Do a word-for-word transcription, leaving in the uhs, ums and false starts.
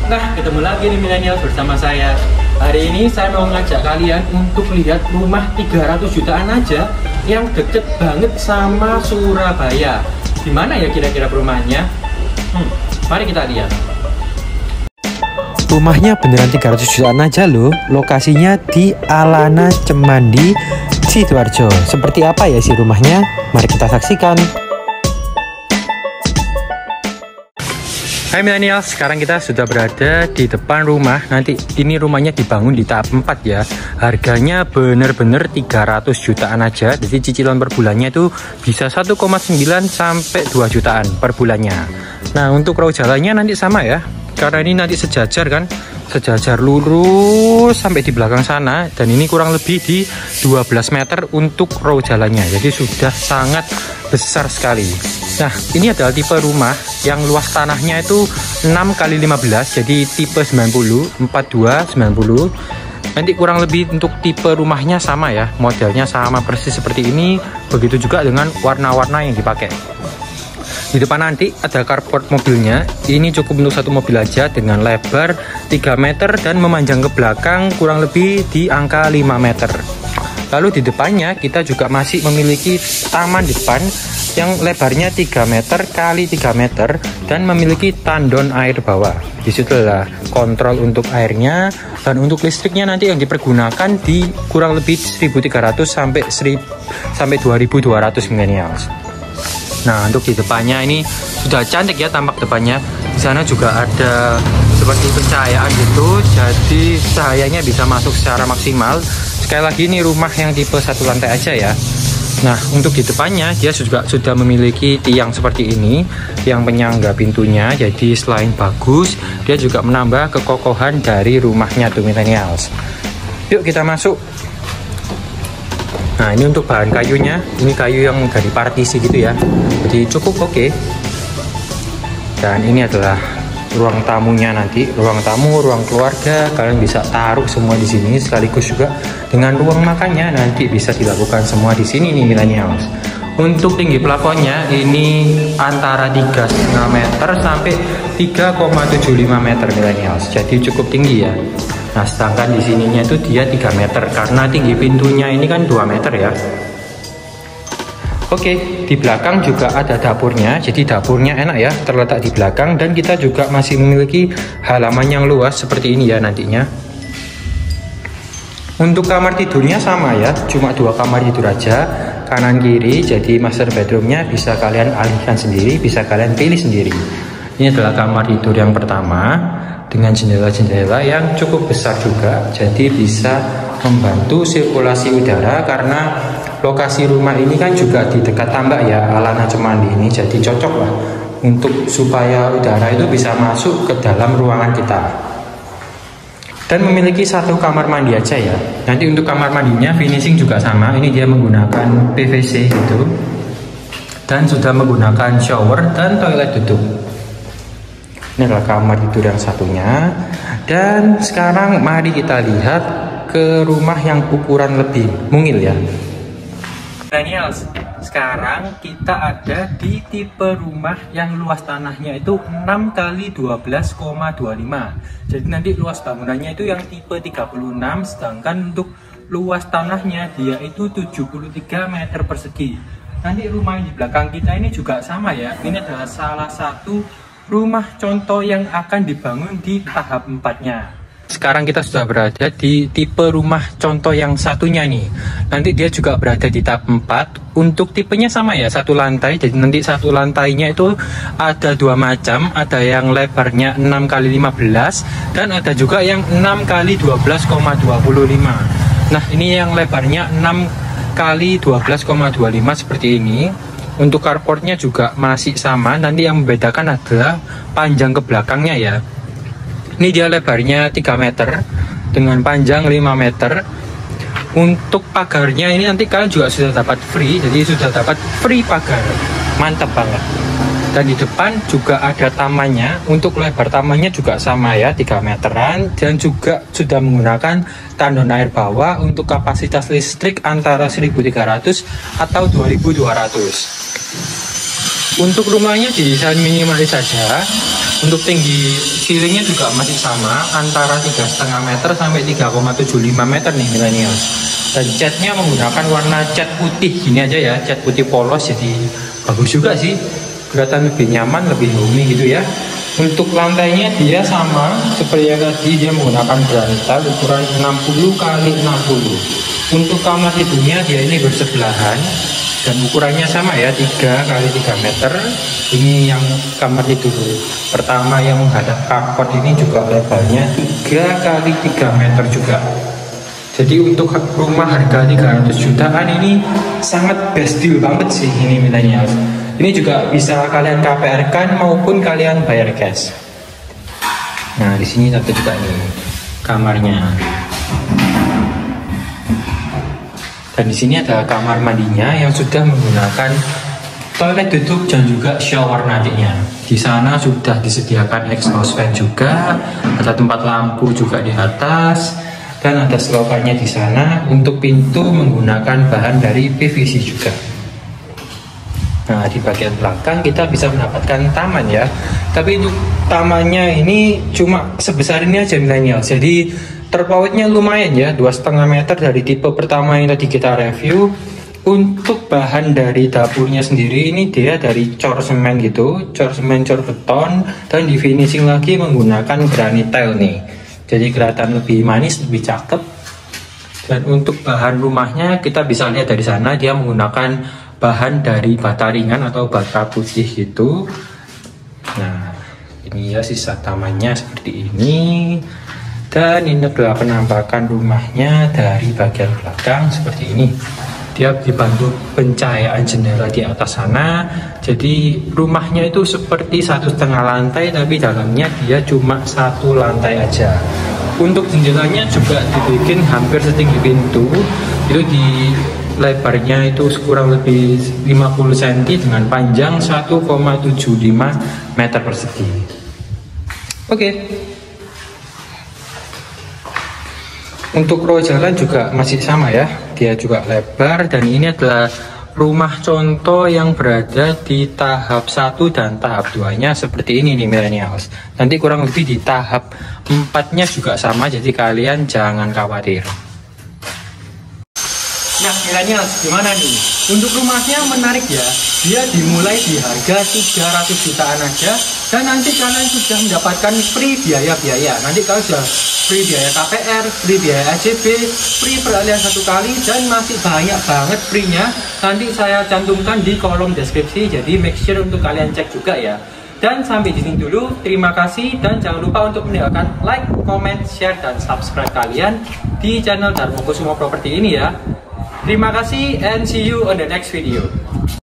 Nah, ketemu lagi nih milenial bersama saya. Hari ini saya mau ngajak kalian untuk lihat rumah tiga ratus jutaan aja yang deket banget sama Surabaya. Di mana ya kira-kira perumahannya? Hmm, mari kita lihat. Rumahnya beneran tiga ratus jutaan aja loh. Lokasinya di Alana Cemandi, Sidoarjo. Seperti apa ya sih rumahnya? Mari kita saksikan. Hai milenial, sekarang kita sudah berada di depan rumah. Nanti ini rumahnya dibangun di tahap empat ya. Harganya bener-bener tiga ratus jutaan aja. Jadi cicilan per bulannya itu bisa satu koma sembilan sampai dua jutaan per bulannya. Nah, untuk row jalannya nanti sama ya. Karena ini nanti sejajar kan, sejajar lurus sampai di belakang sana. Dan ini kurang lebih di dua belas meter untuk row jalannya. Jadi sudah sangat besar sekali. Nah, ini adalah tipe rumah yang luas tanahnya itu enam kali lima belas, jadi tipe sembilan puluh, empat puluh dua, sembilan puluh. Nanti kurang lebih untuk tipe rumahnya sama ya, modelnya sama persis seperti ini. Begitu juga dengan warna-warna yang dipakai. Di depan nanti ada carport mobilnya. Ini cukup untuk satu mobil aja dengan lebar tiga meter dan memanjang ke belakang kurang lebih di angka lima meter. Lalu di depannya kita juga masih memiliki taman depan yang lebarnya tiga meter kali tiga meter dan memiliki tandon air bawah. Di situ adalah kontrol untuk airnya, dan untuk listriknya nanti yang dipergunakan di kurang lebih seribu tiga ratus sampai seribu sampai dua ribu dua ratus millennials. Nah, untuk di depannya ini sudah cantik ya tampak depannya. Di sana juga ada seperti pencahayaan gitu, jadi cahayanya bisa masuk secara maksimal. Sekali lagi ini rumah yang tipe satu lantai aja ya. Nah, untuk di depannya dia juga sudah memiliki tiang seperti ini, tiang penyangga pintunya. Jadi selain bagus, dia juga menambah kekokohan dari rumahnya tuh millennials. Yuk kita masuk. Nah, ini untuk bahan kayunya, ini kayu yang dari partisi gitu ya. Jadi cukup oke. Okay. Dan ini adalah ruang tamunya nanti, ruang tamu, ruang keluarga, kalian bisa taruh semua di sini, sekaligus juga dengan ruang makannya nanti bisa dilakukan semua di sini nih millennials. Untuk tinggi plafonnya ini antara tiga koma lima meter sampai tiga koma tujuh lima meter millennials, jadi cukup tinggi ya. Nah, sedangkan di sininya itu dia tiga meter karena tinggi pintunya ini kan dua meter ya. Oke, di belakang juga ada dapurnya, jadi dapurnya enak ya, terletak di belakang, dan kita juga masih memiliki halaman yang luas seperti ini ya nantinya. Untuk kamar tidurnya sama ya, cuma dua kamar tidur aja, kanan kiri, jadi master bedroomnya bisa kalian alihkan sendiri, bisa kalian pilih sendiri. Ini adalah kamar tidur yang pertama, dengan jendela-jendela yang cukup besar juga, jadi bisa membantu sirkulasi udara karena lokasi rumah ini kan juga di dekat tambak ya, Alana Cemandi ini, jadi cocok lah untuk supaya udara itu bisa masuk ke dalam ruangan kita. Dan memiliki satu kamar mandi aja ya. Nanti untuk kamar mandinya finishing juga sama, ini dia menggunakan P V C gitu, dan sudah menggunakan shower dan toilet duduk. Ini adalah kamar tidur yang satunya. Dan sekarang mari kita lihat ke rumah yang ukuran lebih mungil ya. Millennials, sekarang kita ada di tipe rumah yang luas tanahnya itu enam kali dua belas koma dua lima. Jadi nanti luas bangunannya itu yang tipe tiga puluh enam, sedangkan untuk luas tanahnya dia itu tujuh puluh tiga meter persegi. Nanti rumah yang di belakang kita ini juga sama ya. Ini adalah salah satu rumah contoh yang akan dibangun di tahap empatnya. Sekarang kita sudah berada di tipe rumah contoh yang satunya nih. Nanti dia juga berada di tahap empat. Untuk tipenya sama ya, satu lantai. Jadi nanti satu lantainya itu ada dua macam. Ada yang lebarnya enam kali lima belas dan ada juga yang enam kali dua belas koma dua lima. Nah, ini yang lebarnya enam kali dua belas koma dua lima seperti ini. Untuk carportnya juga masih sama. Nanti yang membedakan adalah panjang ke belakangnya ya. Ini dia lebarnya tiga meter dengan panjang lima meter. Untuk pagarnya ini nanti kalian juga sudah dapat free, jadi sudah dapat free pagar. Mantap banget. Dan di depan juga ada tamannya. Untuk lebar tamannya juga sama ya, tiga meteran, dan juga sudah menggunakan tandon air bawah untuk kapasitas listrik antara seribu tiga ratus atau dua ribu dua ratus. Untuk rumahnya didesain minimalis saja. Untuk tinggi ceilingnya juga masih sama, antara tiga koma lima meter sampai tiga koma tujuh lima meter nih millennials. Dan catnya menggunakan warna cat putih gini aja ya, cat putih polos, jadi bagus juga sih, kelihatan lebih nyaman, lebih homey gitu ya. Untuk lantainya dia sama seperti yang tadi, dia menggunakan brantal ukuran enam puluh kali enam puluh. Untuk kamar tidurnya dia ini bersebelahan dan ukurannya sama ya, tiga kali tiga meter. Ini yang kamar tidur pertama yang menghadap carport ini juga lebarnya tiga kali tiga meter juga. Jadi untuk rumah harga tiga ratus jutaan ini sangat best deal banget sih ini millennials. Ini juga bisa kalian K P R kan maupun kalian bayar cash. Nah, di sini ada juga nih kamarnya. Dan di sini ada kamar mandinya yang sudah menggunakan toilet duduk dan juga shower nantinya. Di sana sudah disediakan exhaust fan juga, ada tempat lampu juga di atas, dan ada selokannya di sana. Untuk pintu menggunakan bahan dari P V C juga. Nah, di bagian belakang kita bisa mendapatkan taman ya. Tapi untuk tamannya ini cuma sebesar ini aja millennial. Jadi terpautnya lumayan ya, dua koma lima meter dari tipe pertama yang tadi kita review. Untuk bahan dari dapurnya sendiri ini dia dari cor semen gitu, cor semen, cor beton, dan di finishing lagi menggunakan granit tile nih. Jadi kelihatan lebih manis, lebih cakep. Dan untuk bahan rumahnya kita bisa lihat dari sana, dia menggunakan bahan dari bata ringan atau bata putih gitu. Nah, ini ya sisa tamannya seperti ini. Dan ini adalah penampakan rumahnya dari bagian belakang seperti ini. Dia dibantu pencahayaan jendela di atas sana. Jadi rumahnya itu seperti satu setengah lantai, tapi dalamnya dia cuma satu lantai aja. Untuk jendelanya juga dibikin hampir setinggi pintu. Itu di lebarnya itu kurang lebih lima puluh sentimeter dengan panjang satu koma tujuh lima meter persegi. Oke. Okay. Untuk row jalan juga masih sama ya, dia juga lebar, dan ini adalah rumah contoh yang berada di tahap satu dan tahap dua nya seperti ini nih millennials. Nanti kurang lebih di tahap empat nya juga sama, jadi kalian jangan khawatir. Nah millennials, gimana nih? Untuk rumahnya menarik ya, dia dimulai di harga tiga ratus jutaan aja, dan nanti kalian sudah mendapatkan free biaya-biaya. Nanti kalian sudah free biaya K P R, free biaya A J B, free peralihan satu kali, dan masih banyak banget free-nya. Nanti saya cantumkan di kolom deskripsi, jadi make sure untuk kalian cek juga ya. Dan sampai di sini dulu, terima kasih, dan jangan lupa untuk meninggalkan like, comment, share, dan subscribe kalian di channel Darmo Kusumo Property ini ya. Terima kasih and see you on the next video.